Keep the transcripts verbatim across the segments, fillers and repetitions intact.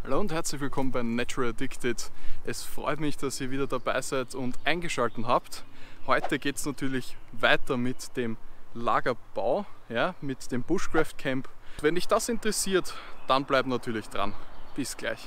Hallo und herzlich willkommen bei Natural Addicted. Es freut mich, dass ihr wieder dabei seid und eingeschaltet habt. Heute geht es natürlich weiter mit dem Lagerbau, ja, mit dem Bushcraft Camp. Wenn dich das interessiert, dann bleib natürlich dran. Bis gleich.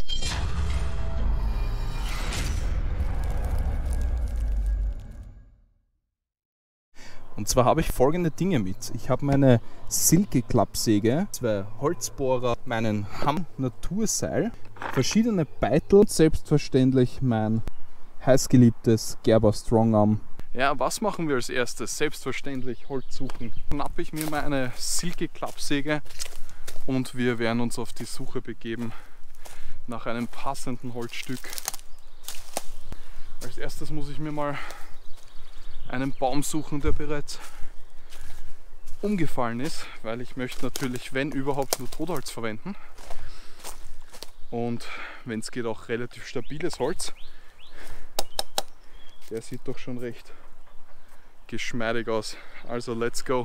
Und zwar habe ich folgende Dinge mit. Ich habe meine Silke-Klappsäge, zwei Holzbohrer, meinen Hamm Naturseil, verschiedene Beitel und selbstverständlich mein heißgeliebtes Gerber Strong Arm. Ja, was machen wir als erstes? Selbstverständlich Holz suchen. Schnappe ich mir meine Silke-Klappsäge und wir werden uns auf die Suche begeben nach einem passenden Holzstück. Als erstes muss ich mir mal einen Baum suchen, der bereits umgefallen ist, weil ich möchte natürlich, wenn überhaupt, nur Totholz verwenden. Und wenn es geht, auch relativ stabiles Holz. Der sieht doch schon recht geschmeidig aus. Also let's go!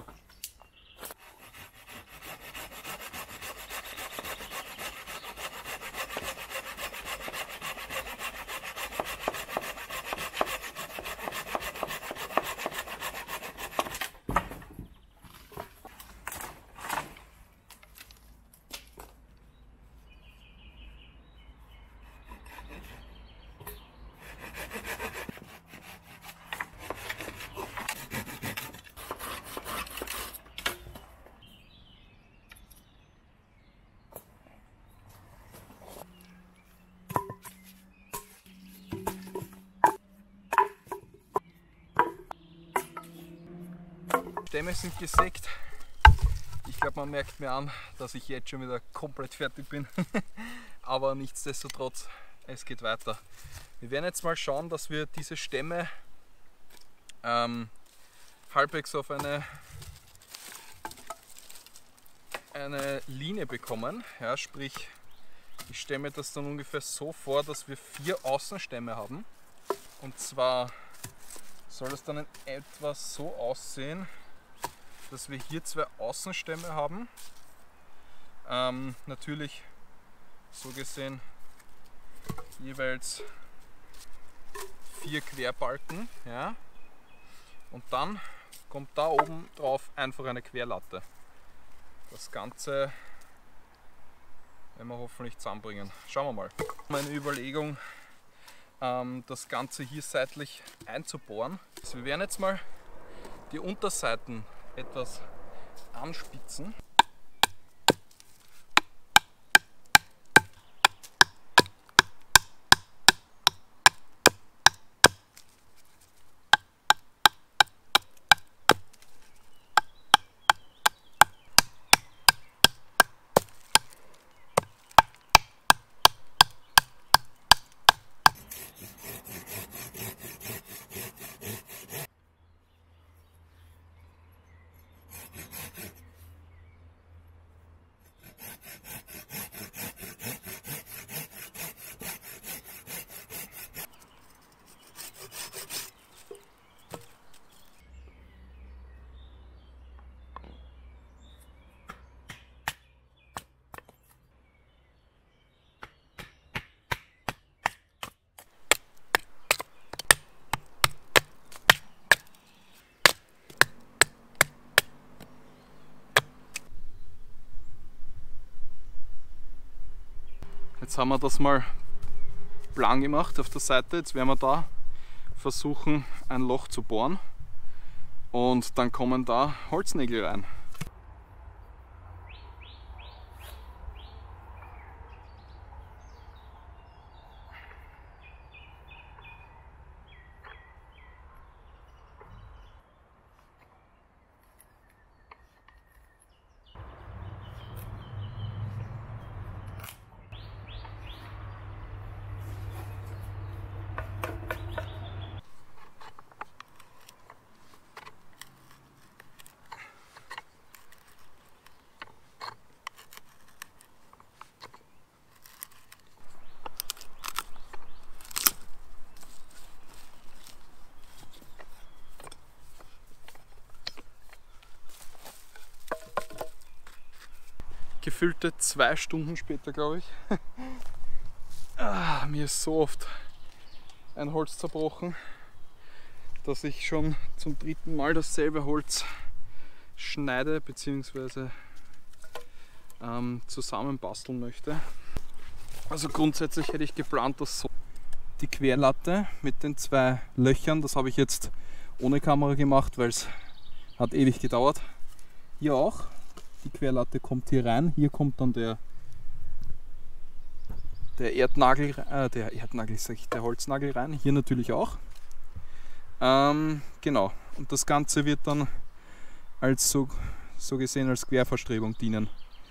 Stämme sind gesägt. Ich glaube, man merkt mir an, dass ich jetzt schon wieder komplett fertig bin. Aber nichtsdestotrotz, es geht weiter. Wir werden jetzt mal schauen, dass wir diese Stämme ähm, halbwegs auf eine, eine Linie bekommen. Ja, sprich, ich stelle mir das dann ungefähr so vor, dass wir vier Außenstämme haben. Und zwar soll das dann in etwa so aussehen, dass wir hier zwei Außenstämme haben. Ähm, natürlich so gesehen jeweils vier Querbalken. Ja? Und dann kommt da oben drauf einfach eine Querlatte. Das Ganze werden wir hoffentlich zusammenbringen. Schauen wir mal. Meine Überlegung, ähm, das Ganze hier seitlich einzubohren. Also wir werden jetzt mal die Unterseiten etwas anspitzen. Jetzt haben wir das mal plan gemacht auf der Seite. Jetzt werden wir da versuchen, ein Loch zu bohren und dann kommen da Holznägel rein. Gefühlte zwei Stunden später, glaube ich. Ah, mir ist so oft ein Holz zerbrochen, dass ich schon zum dritten Mal dasselbe Holz schneide bzw. Ähm, zusammenbasteln möchte. Also grundsätzlich hätte ich geplant, dass so die Querlatte mit den zwei Löchern, das habe ich jetzt ohne Kamera gemacht, weil es hat ewig gedauert. Hier auch, die Querlatte kommt hier rein, hier kommt dann der der Erdnagel, äh, der Erdnagel, sag ich, der Holznagel rein, hier natürlich auch. Ähm, genau, und das Ganze wird dann als so, so gesehen als Querverstrebung dienen.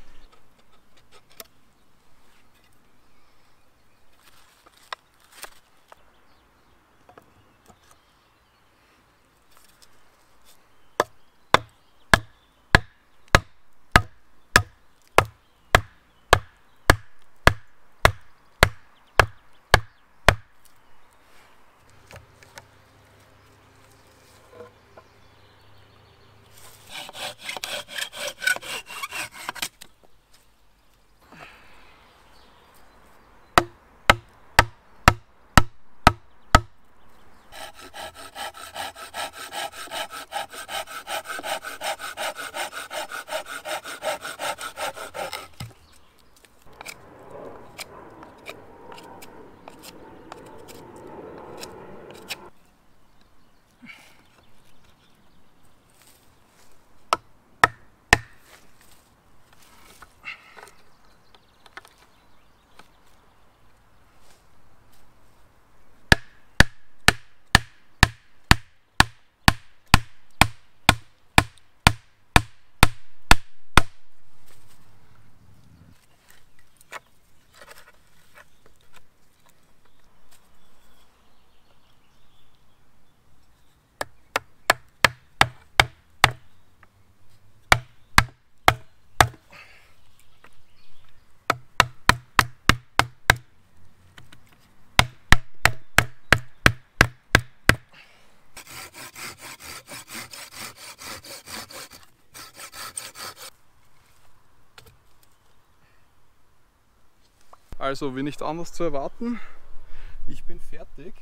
Also wie nicht anders zu erwarten, ich bin fertig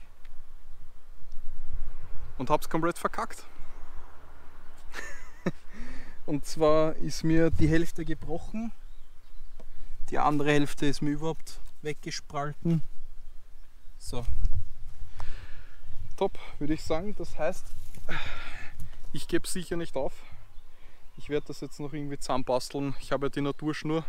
und hab's komplett verkackt. Und zwar ist mir die Hälfte gebrochen, die andere Hälfte ist mir überhaupt weggespalten. So, top, würde ich sagen. Das heißt, ich gebe sicher nicht auf. Ich werde das jetzt noch irgendwie zusammenbasteln. Ich habe ja die Naturschnur.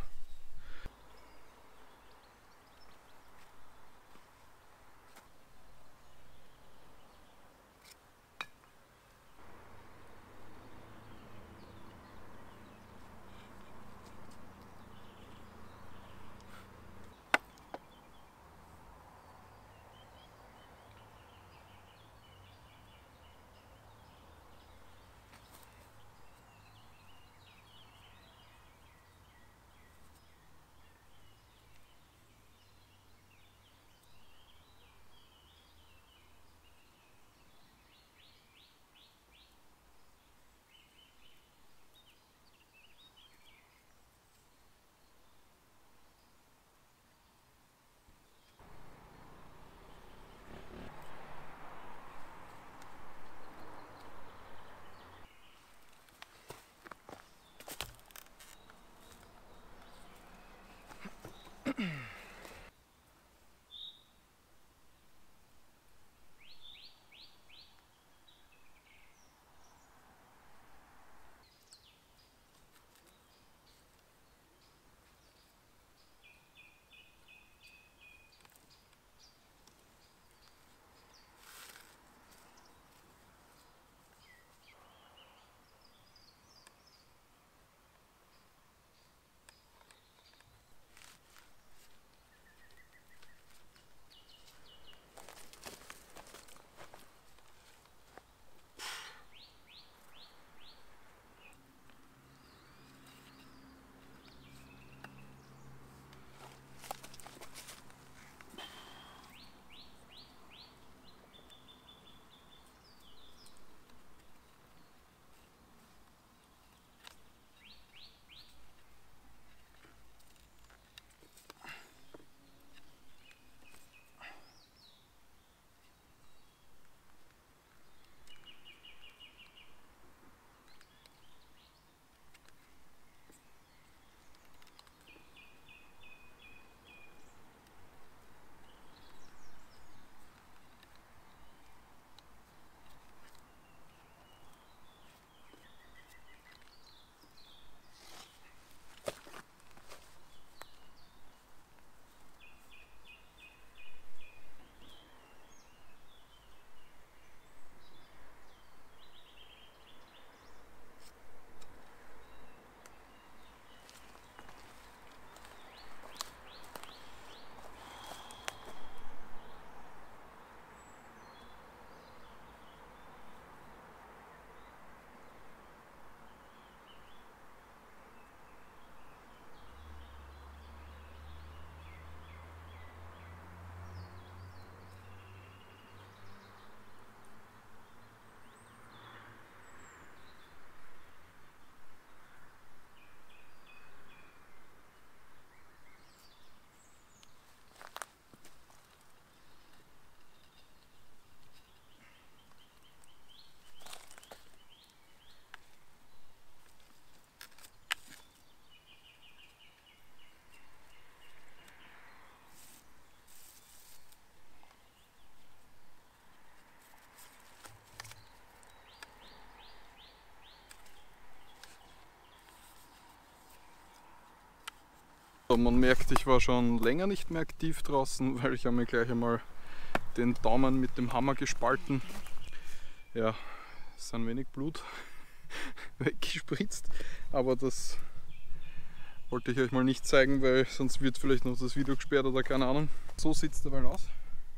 Man merkt, ich war schon länger nicht mehr aktiv draußen, weil ich habe mir gleich einmal den Daumen mit dem Hammer gespalten. Ja, es ist ein wenig Blut weggespritzt, aber das wollte ich euch mal nicht zeigen, weil sonst wird vielleicht noch das Video gesperrt oder keine Ahnung. So sieht es dabei aus.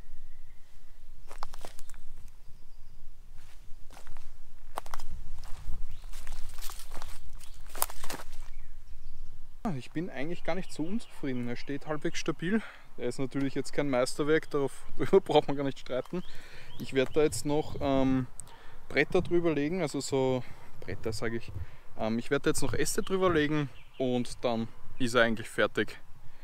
Ich bin eigentlich gar nicht so unzufrieden. Er steht halbwegs stabil. Er ist natürlich jetzt kein Meisterwerk, darüber braucht man gar nicht streiten. Ich werde da jetzt noch ähm, Bretter drüber legen, also so Bretter sage ich. Ähm, ich werde jetzt noch Äste drüber legen und dann ist er eigentlich fertig.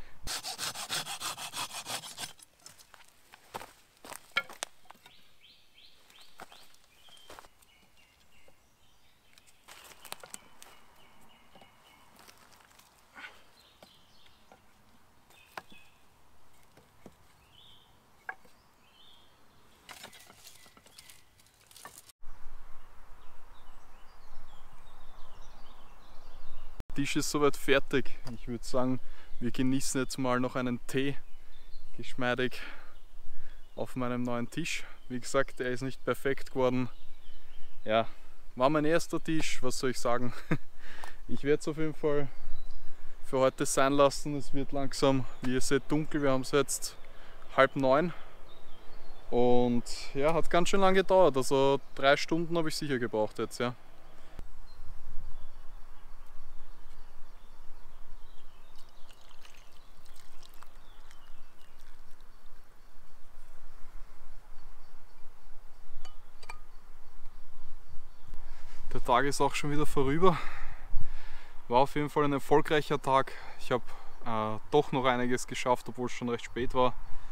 Der Tisch ist soweit fertig. Ich würde sagen, wir genießen jetzt mal noch einen Tee, geschmeidig auf meinem neuen Tisch. Wie gesagt, der ist nicht perfekt geworden. Ja, war mein erster Tisch, was soll ich sagen. Ich werde es auf jeden Fall für heute sein lassen. Es wird langsam, wie ihr seht, dunkel. Wir haben es jetzt halb neun. Und ja, hat ganz schön lange gedauert. Also drei Stunden habe ich sicher gebraucht jetzt, ja. Der Tag ist auch schon wieder vorüber. War auf jeden Fall ein erfolgreicher Tag. Ich habe äh, doch noch einiges geschafft, obwohl es schon recht spät war.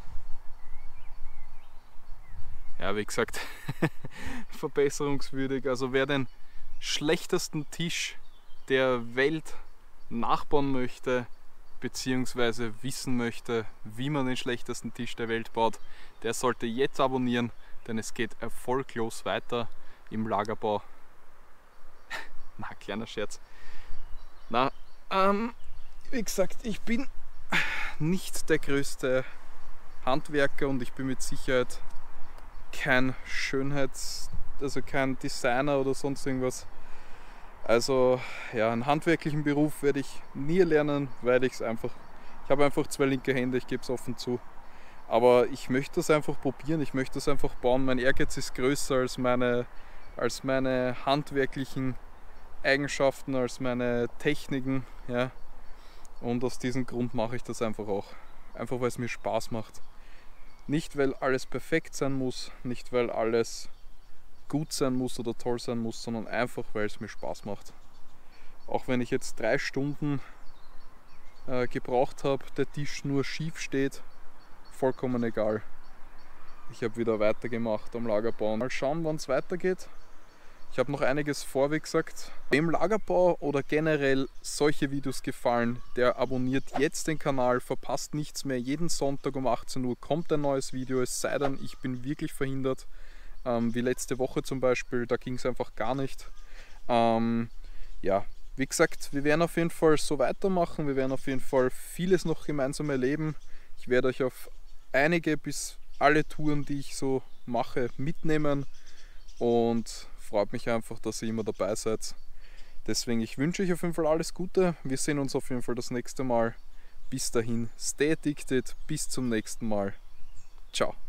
Ja, wie gesagt, verbesserungswürdig. Also wer den schlechtesten Tisch der Welt nachbauen möchte, beziehungsweise wissen möchte, wie man den schlechtesten Tisch der Welt baut, der sollte jetzt abonnieren, denn es geht erfolglos weiter im Lagerbau. Na, kleiner Scherz. Na, ähm, wie gesagt, ich bin nicht der größte Handwerker und ich bin mit Sicherheit kein Schönheits-, also kein Designer oder sonst irgendwas. Also, ja, einen handwerklichen Beruf werde ich nie lernen, weil ich es einfach, ich habe einfach zwei linke Hände, ich gebe es offen zu. Aber ich möchte das einfach probieren, ich möchte das einfach bauen. Mein Ehrgeiz ist größer als meine, als meine handwerklichen Eigenschaften, als meine Techniken, ja, und aus diesem Grund mache ich das einfach auch, einfach weil es mir Spaß macht. Nicht weil alles perfekt sein muss, nicht weil alles gut sein muss oder toll sein muss, sondern einfach weil es mir Spaß macht. Auch wenn ich jetzt drei Stunden äh, gebraucht habe, der Tisch nur schief steht, vollkommen egal. Ich habe wieder weitergemacht am Lagerbau. Mal schauen, wann es weitergeht. Ich habe noch einiges vor, wie gesagt. Wem Lagerbau oder generell solche Videos gefallen, der abonniert jetzt den Kanal, verpasst nichts mehr. Jeden Sonntag um achtzehn Uhr kommt ein neues Video, es sei denn, ich bin wirklich verhindert. Ähm, wie letzte Woche zum Beispiel, da ging es einfach gar nicht. Ähm, ja, wie gesagt, wir werden auf jeden Fall so weitermachen. Wir werden auf jeden Fall vieles noch gemeinsam erleben. Ich werde euch auf einige bis alle Touren, die ich so mache, mitnehmen. Und freut mich einfach, dass ihr immer dabei seid. Deswegen, ich wünsche euch auf jeden Fall alles Gute. Wir sehen uns auf jeden Fall das nächste Mal. Bis dahin, stay addicted. Bis zum nächsten Mal. Ciao.